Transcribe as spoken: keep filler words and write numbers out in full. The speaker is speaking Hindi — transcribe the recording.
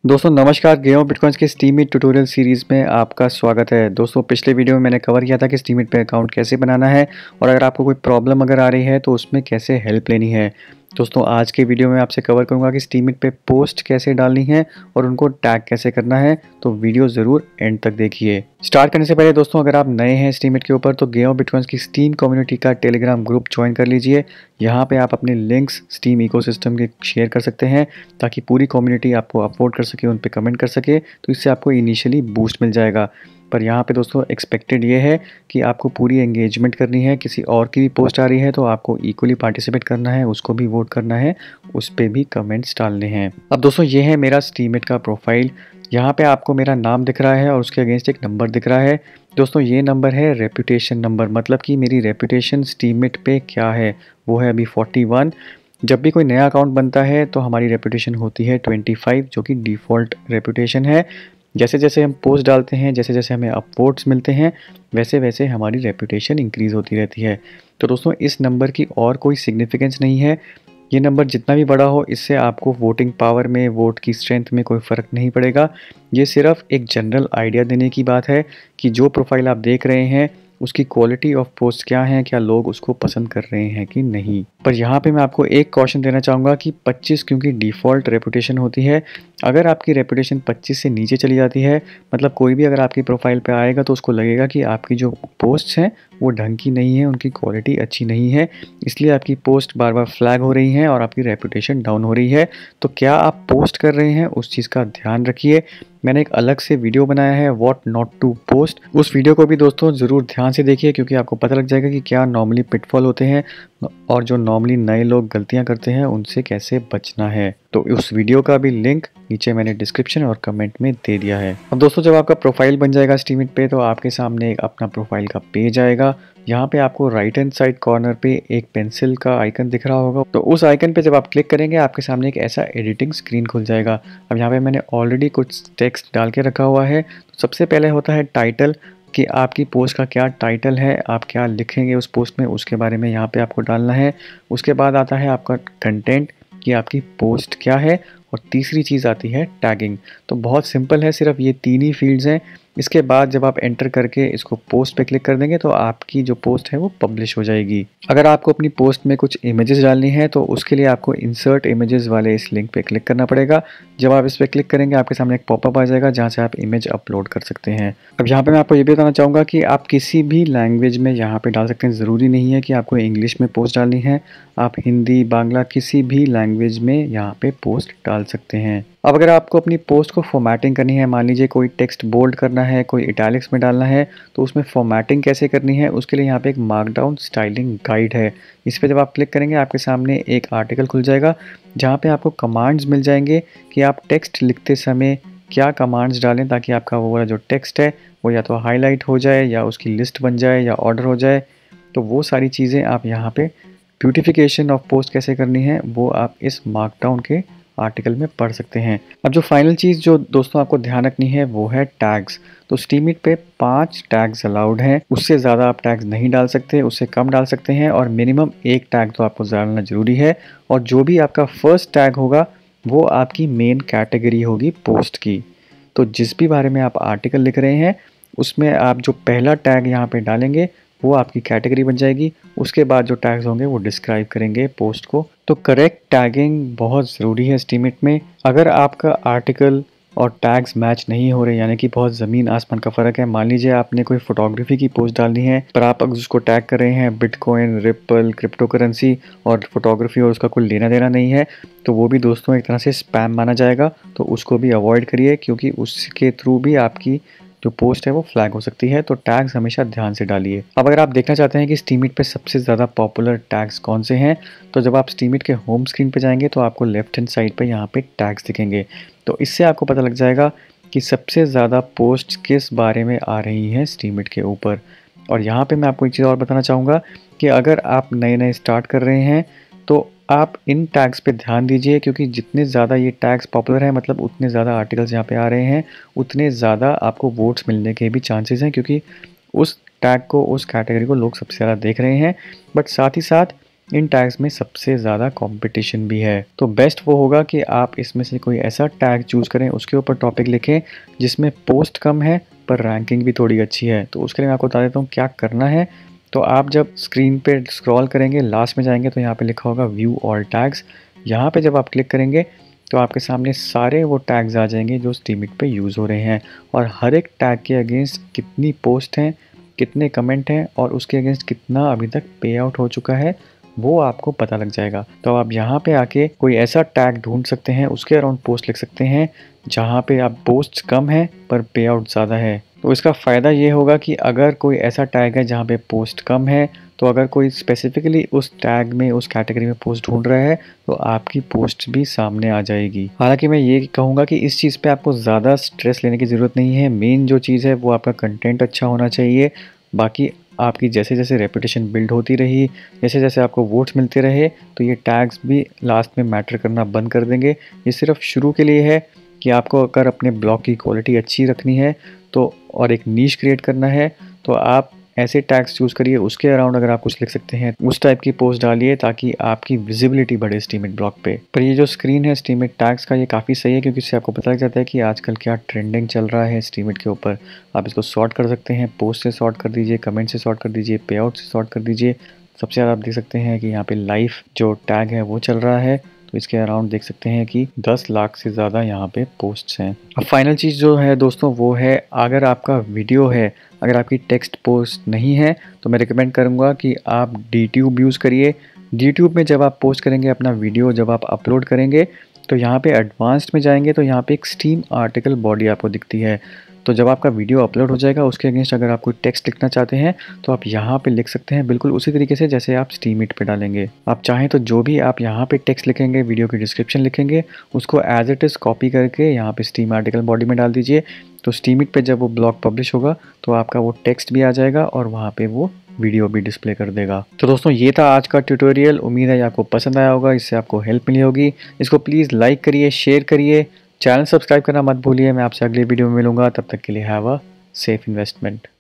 दोस्तों नमस्कार, गेम ऑफ बिटकॉइंस के स्टीमिट ट्यूटोरियल सीरीज़ में आपका स्वागत है। दोस्तों पिछले वीडियो में मैंने कवर किया था कि स्टीमिट पे अकाउंट कैसे बनाना है और अगर आपको कोई प्रॉब्लम अगर आ रही है तो उसमें कैसे हेल्प लेनी है। दोस्तों आज के वीडियो में आपसे कवर करूंगा कि स्टीमिट पे पोस्ट कैसे डालनी है और उनको टैग कैसे करना है, तो वीडियो ज़रूर एंड तक देखिए। स्टार्ट करने से पहले दोस्तों अगर आप नए हैं स्टीमिट के ऊपर तो गेम ऑफ बिटकॉइंस की स्टीम कम्युनिटी का टेलीग्राम ग्रुप ज्वाइन कर लीजिए। यहाँ पे आप अपने लिंक्स स्टीम इकोसिस्टम के शेयर कर सकते हैं ताकि पूरी कम्युनिटी आपको अपलोड कर सके, उन पे कमेंट कर सके, तो इससे आपको इनिशियली बूस्ट मिल जाएगा। पर यहाँ पे दोस्तों एक्सपेक्टेड ये है कि आपको पूरी एंगेजमेंट करनी है। किसी और की भी पोस्ट आ रही है तो आपको इक्वली पार्टिसिपेट करना है, उसको भी वोट करना है, उस पर भी कमेंट्स डालने हैं। अब दोस्तों ये है मेरा स्टीमिट का प्रोफाइल। यहाँ पे आपको मेरा नाम दिख रहा है और उसके अगेंस्ट एक नंबर दिख रहा है। दोस्तों ये नंबर है रेपुटेशन नंबर, मतलब कि मेरी रेपुटेशन स्टीमिट पे क्या है, वो है अभी फोर्टी वन। जब भी कोई नया अकाउंट बनता है तो हमारी रेपुटेशन होती है ट्वेंटी फाइव, जो कि डिफ़ॉल्ट रेपुटेशन है। जैसे जैसे हम पोस्ट डालते हैं, जैसे जैसे हमें अपवोट्स मिलते हैं, वैसे वैसे हमारी रेपुटेशन इंक्रीज़ होती रहती है। तो दोस्तों इस नंबर की और कोई सिग्निफिकेंस नहीं है। ये नंबर जितना भी बड़ा हो, इससे आपको वोटिंग पावर में, वोट की स्ट्रेंथ में कोई फ़र्क नहीं पड़ेगा। ये सिर्फ एक जनरल आइडिया देने की बात है कि जो प्रोफाइल आप देख रहे हैं उसकी क्वालिटी ऑफ पोस्ट क्या है, क्या लोग उसको पसंद कर रहे हैं कि नहीं। पर यहाँ पे मैं आपको एक कॉशन देना चाहूँगा कि पच्चीस क्योंकि डिफ़ॉल्ट रेपुटेशन होती है। अगर आपकी रेपुटेशन पच्चीस से नीचे चली जाती है, मतलब कोई भी अगर आपकी प्रोफाइल पे आएगा तो उसको लगेगा कि आपकी जो पोस्ट्स हैं वो ढंग की नहीं है, उनकी क्वालिटी अच्छी नहीं है, इसलिए आपकी पोस्ट बार बार फ्लैग हो रही हैं और आपकी रेपुटेशन डाउन हो रही है। तो क्या आप पोस्ट कर रहे हैं उस चीज़ का ध्यान रखिए। मैंने एक अलग से वीडियो बनाया है व्हाट नॉट टू पोस्ट, उस वीडियो को भी दोस्तों ज़रूर ध्यान से देखिए, क्योंकि आपको पता लग जाएगा कि क्या नॉर्मली पिटफॉल होते हैं और जो नॉर्मली नए लोग गलतियां करते हैं उनसे कैसे बचना है। तो उस वीडियो का भी लिंक नीचे मैंने डिस्क्रिप्शन और कमेंट में दे दिया है। अब दोस्तों जब आपका प्रोफाइल बन जाएगा स्टीमिट पे तो आपके सामने एक अपना प्रोफाइल का पेज आएगा। यहाँ पे आपको राइट हैंड साइड कॉर्नर पे एक पेंसिल का आइकन दिख रहा होगा, तो उस आइकन पे जब आप क्लिक करेंगे आपके सामने एक ऐसा एडिटिंग स्क्रीन खुल जाएगा। अब यहाँ पे मैंने ऑलरेडी कुछ टेक्स्ट डाल के रखा हुआ है। तो सबसे पहले होता है टाइटल, कि आपकी पोस्ट का क्या टाइटल है, आप क्या लिखेंगे उस पोस्ट में, उसके बारे में यहाँ पे आपको डालना है। उसके बाद आता है आपका कंटेंट, कि आपकी पोस्ट क्या है, और तीसरी चीज़ आती है टैगिंग। तो बहुत सिंपल है, सिर्फ ये तीन ही फील्ड्स हैं। इसके बाद जब आप एंटर करके इसको पोस्ट पे क्लिक कर देंगे तो आपकी जो पोस्ट है वो पब्लिश हो जाएगी। अगर आपको अपनी पोस्ट में कुछ इमेजेस डालनी है तो उसके लिए आपको इंसर्ट इमेजेस वाले इस लिंक पे क्लिक करना पड़ेगा। जब आप इस पर क्लिक करेंगे आपके सामने एक पॉपअप आ जाएगा जहाँ से आप इमेज अपलोड कर सकते हैं। अब यहाँ पे मैं आपको ये भी बताना चाहूँगा कि आप किसी भी लैंग्वेज में यहाँ पे डाल सकते हैं। ज़रूरी नहीं है कि आपको इंग्लिश में पोस्ट डालनी है, आप हिंदी, बांग्ला, किसी भी लैंग्वेज में यहाँ पे पोस्ट डाल सकते हैं। अब अगर आपको अपनी पोस्ट को फॉर्मेटिंग करनी है, मान लीजिए कोई टेक्स्ट बोल्ड करना है, कोई इटैलिक्स में डालना है, तो उसमें फॉर्मेटिंग कैसे करनी है उसके लिए यहाँ पे एक मार्कडाउन स्टाइलिंग गाइड है। इस पर जब आप क्लिक करेंगे आपके सामने एक आर्टिकल खुल जाएगा जहाँ पे आपको कमांड्स मिल जाएंगे कि आप टेक्स्ट लिखते समय क्या कमांड्स डालें ताकि आपका वो वाला जो टेक्स्ट है वो या तो हाईलाइट हो जाए या उसकी लिस्ट बन जाए या ऑर्डर हो जाए। तो वो सारी चीज़ें आप यहाँ पे ब्यूटिफिकेशन ऑफ पोस्ट कैसे करनी है वो आप इस मार्कडाउन के आर्टिकल में पढ़ सकते हैं। अब जो फाइनल चीज़ जो दोस्तों आपको ध्यान रखनी है वो है टैग्स। तो स्टीमिट पे पांच टैग्स अलाउड हैं, उससे ज़्यादा आप टैग्स नहीं डाल सकते, उससे कम डाल सकते हैं, और मिनिमम एक टैग तो आपको डालना ज़रूरी है। और जो भी आपका फर्स्ट टैग होगा वो आपकी मेन कैटेगरी होगी पोस्ट की। तो जिस भी बारे में आप आर्टिकल लिख रहे हैं उसमें आप जो पहला टैग यहाँ पे डालेंगे वो आपकी कैटेगरी बन जाएगी। उसके बाद जो टैग्स होंगे वो डिस्क्राइब करेंगे पोस्ट को। तो करेक्ट टैगिंग बहुत ज़रूरी है स्टीमिट में। अगर आपका आर्टिकल और टैग्स मैच नहीं हो रहे, यानी कि बहुत ज़मीन आसमान का फ़र्क है, मान लीजिए आपने कोई फोटोग्राफी की पोस्ट डालनी है पर आप अगर उसको टैग कर रहे हैं बिटकॉइन, रिपल, क्रिप्टो करेंसी और फोटोग्राफी और उसका कोई लेना देना नहीं है, तो वो भी दोस्तों एक तरह से स्पैम माना जाएगा। तो उसको भी अवॉइड करिए, क्योंकि उसके थ्रू भी आपकी जो पोस्ट है वो फ्लैग हो सकती है। तो टैग्स हमेशा ध्यान से डालिए। अब अगर आप देखना चाहते हैं कि स्टीमिट पे सबसे ज़्यादा पॉपुलर टैग्स कौन से हैं, तो जब आप स्टीमिट के होम स्क्रीन पे जाएंगे तो आपको लेफ्ट हैंड साइड पे यहाँ पे टैग्स दिखेंगे। तो इससे आपको पता लग जाएगा कि सबसे ज़्यादा पोस्ट किस बारे में आ रही हैं स्टीमिट के ऊपर। और यहाँ पे मैं आपको एक चीज़ और बताना चाहूँगा कि अगर आप नए नए स्टार्ट कर रहे हैं तो आप इन टैग्स पे ध्यान दीजिए, क्योंकि जितने ज़्यादा ये टैग्स पॉपुलर हैं, मतलब उतने ज़्यादा आर्टिकल्स यहाँ पे आ रहे हैं, उतने ज़्यादा आपको वोट्स मिलने के भी चांसेस हैं, क्योंकि उस टैग को, उस कैटेगरी को लोग सबसे ज़्यादा देख रहे हैं। बट साथ ही साथ इन टैग्स में सबसे ज़्यादा कंपटीशन भी है। तो बेस्ट वो होगा कि आप इसमें से कोई ऐसा टैग चूज़ करें, उसके ऊपर टॉपिक लिखें जिसमें पोस्ट कम है पर रैंकिंग भी थोड़ी अच्छी है। तो उसके लिए मैं आपको बता देता हूँ क्या करना है। तो आप जब स्क्रीन पे स्क्रॉल करेंगे, लास्ट में जाएंगे तो यहाँ पे लिखा होगा व्यू ऑल टैग्स। यहाँ पे जब आप क्लिक करेंगे तो आपके सामने सारे वो टैग्स आ जाएंगे जो स्टीमिट पे यूज़ हो रहे हैं, और हर एक टैग के अगेंस्ट कितनी पोस्ट हैं, कितने कमेंट हैं और उसके अगेंस्ट कितना अभी तक पे आउट हो चुका है वो आपको पता लग जाएगा। तो आप यहाँ पे आके कोई ऐसा टैग ढूंढ सकते हैं, उसके अराउंड पोस्ट लिख सकते हैं जहाँ पे आप पोस्ट कम है पर पे आउट ज़्यादा है। तो इसका फ़ायदा ये होगा कि अगर कोई ऐसा टैग है जहाँ पे पोस्ट कम है, तो अगर कोई स्पेसिफिकली उस टैग में, उस कैटेगरी में पोस्ट ढूंढ रहा है तो आपकी पोस्ट भी सामने आ जाएगी। हालांकि मैं ये कहूँगा कि इस चीज़ पे आपको ज़्यादा स्ट्रेस लेने की ज़रूरत नहीं है। मेन जो चीज़ है वो आपका कंटेंट अच्छा होना चाहिए। बाकी आपकी जैसे जैसे रेपुटेशन बिल्ड होती रही, जैसे जैसे आपको वोट्स मिलते रहे, तो ये टैग्स भी लास्ट में मैटर करना बंद कर देंगे। ये सिर्फ शुरू के लिए है कि आपको अगर अपने ब्लॉग की क्वालिटी अच्छी रखनी है तो और एक नीश क्रिएट करना है तो आप ऐसे टैग्स चूज़ करिए, उसके अराउंड अगर आप कुछ लिख सकते हैं उस टाइप की पोस्ट डालिए ताकि आपकी विजिबिलिटी बढ़े स्टीमिट ब्लॉग पे। पर ये जो स्क्रीन है स्टीमिट टैग्स का, ये काफ़ी सही है क्योंकि इससे आपको पता लग जाता है कि आजकल क्या ट्रेंडिंग चल रहा है स्टीमिट के ऊपर। आप इसको सॉर्ट कर सकते हैं, पोस्ट से सॉर्ट कर दीजिए, कमेंट से सॉर्ट कर दीजिए, पे आउट से सॉर्ट कर दीजिए। सबसे ज़्यादा आप देख सकते हैं कि यहाँ पे लाइव जो टैग है वो चल रहा है, तो इसके अराउंड देख सकते हैं कि दस लाख से ज़्यादा यहाँ पे पोस्ट्स हैं। अब फाइनल चीज़ जो है दोस्तों वो है, अगर आपका वीडियो है, अगर आपकी टेक्स्ट पोस्ट नहीं है तो मैं रिकमेंड करूँगा कि आप डी ट्यूब यूज़ करिए। डी ट्यूब में जब आप पोस्ट करेंगे अपना वीडियो, जब आप अपलोड करेंगे तो यहाँ पे एडवांस्ड में जाएंगे तो यहाँ पे एक स्टीम आर्टिकल बॉडी आपको दिखती है। तो जब आपका वीडियो अपलोड हो जाएगा उसके अगेंस्ट अगर आप कोई टेक्स्ट लिखना चाहते हैं तो आप यहाँ पे लिख सकते हैं बिल्कुल उसी तरीके से जैसे आप स्टीमिट पे डालेंगे। आप चाहें तो जो भी आप यहाँ पे टेक्स्ट लिखेंगे, वीडियो की डिस्क्रिप्शन लिखेंगे, उसको एज इट इज़ कॉपी करके यहाँ पे स्टीम आर्टिकल बॉडी में डाल दीजिए। तो स्टीमिट पे जब वो ब्लॉग पब्लिश होगा तो आपका वो टेक्स्ट भी आ जाएगा और वहाँ पे वो वीडियो भी डिस्प्ले कर देगा। तो दोस्तों ये था आज का ट्यूटोरियल। उम्मीद है आपको पसंद आया होगा, इससे आपको हेल्प मिली होगी। इसको प्लीज़ लाइक करिए, शेयर करिए, चैनल सब्सक्राइब करना मत भूलिए। मैं आपसे अगले वीडियो में मिलूंगा, तब तक के लिए हैव अ सेफ इन्वेस्टमेंट।